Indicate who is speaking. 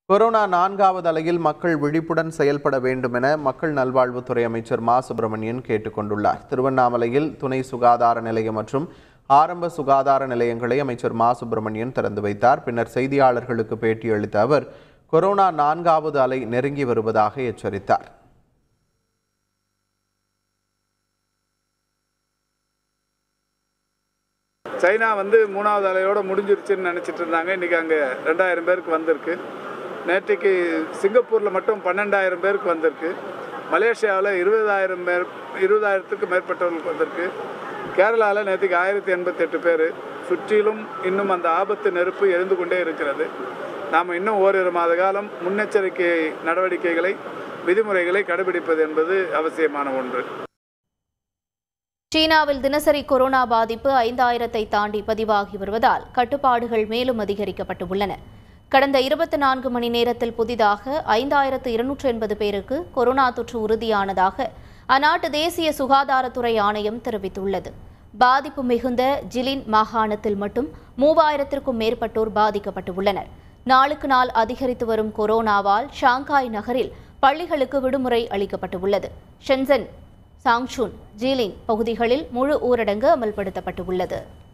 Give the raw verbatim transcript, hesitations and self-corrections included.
Speaker 1: Corona நான்காவது அலையில் மக்கள் விழிப்புடன் செயல்பட வேண்டும் என மக்கள் நல்வாழ்வுத்துறை அமைச்சர் மா சுப்பிரமணியன் கேட்டுக்கொண்டுள்ளார். திருவண்ணாமலையில் துணை சுகாதார நிலையம் மற்றும் ஆரம்ப சுகாதார நிலையங்களை அமைச்சர் மா சுப்பிரமணியன் திறந்து வைத்தார். பின்னர் செய்தியாளர்களுக்கு பேட்டியளித்த அவர் கொரோனா நான்காவது அலை நெருங்கி வருவதாக எச்சரித்தார்.
Speaker 2: சைனா வந்து மூணாவது அலையோட முடிஞ்சிருச்சுன்னு நினச்சிட்டு இருந்தாங்க. இன்றைக்கி அங்கே ரெண்டாயிரம் பேருக்கு வந்திருக்கு. நேற்றுக்கு சிங்கப்பூரில் மட்டும் பன்னெண்டாயிரம் பேருக்கு வந்திருக்கு. மலேசியாவில் இருபதாயிரம் பேர் இருபதாயிரத்துக்கு மேற்பட்டவர்களுக்கு வந்திருக்கு. கேரளாவில் நேற்றுக்கு ஆயிரத்தி எண்பத்தி எட்டு பேர். சுற்றிலும் இன்னும் அந்த ஆபத்து நெருப்பு எரிந்து கொண்டே இருக்கிறது. நாம் இன்னும் ஓரிரு மாத காலம் முன்னெச்சரிக்கை நடவடிக்கைகளை விதிமுறைகளை கடைபிடிப்பது என்பது அவசியமான ஒன்று.
Speaker 3: சீனாவில் தினசரி கொரோனா பாதிப்பு ஐந்தாயிரத்தை தாண்டி பதிவாகி வருவதால் கட்டுப்பாடுகள் மேலும் அதிகரிக்கப்பட்டுள்ளன. கடந்த இருபத்தி நான்கு மணி நேரத்தில் புதிதாக ஐந்தாயிரத்து இருநூற்று எண்பது பேருக்கு கொரோனா தொற்று உறுதியானதாக அந்நாட்டு தேசிய சுகாதாரத்துறை ஆணையம் தெரிவித்துள்ளது. பாதிப்பு மிகுந்த ஜிலின் மாகாணத்தில் மட்டும் மூவாயிரத்திற்கும் மேற்பட்டோர் பாதிக்கப்பட்டுள்ளனர். நாளுக்கு நாள் அதிகரித்து வரும் கொரோனாவால் ஷாங்காய் நகரில் பள்ளிகளுக்கு விடுமுறை அளிக்கப்பட்டுள்ளது. ஷென்சன், சாங்ஷூன், ஜீலின் பகுதிகளில் முழு ஊரடங்கு அமல்படுத்தப்பட்டுள்ளது.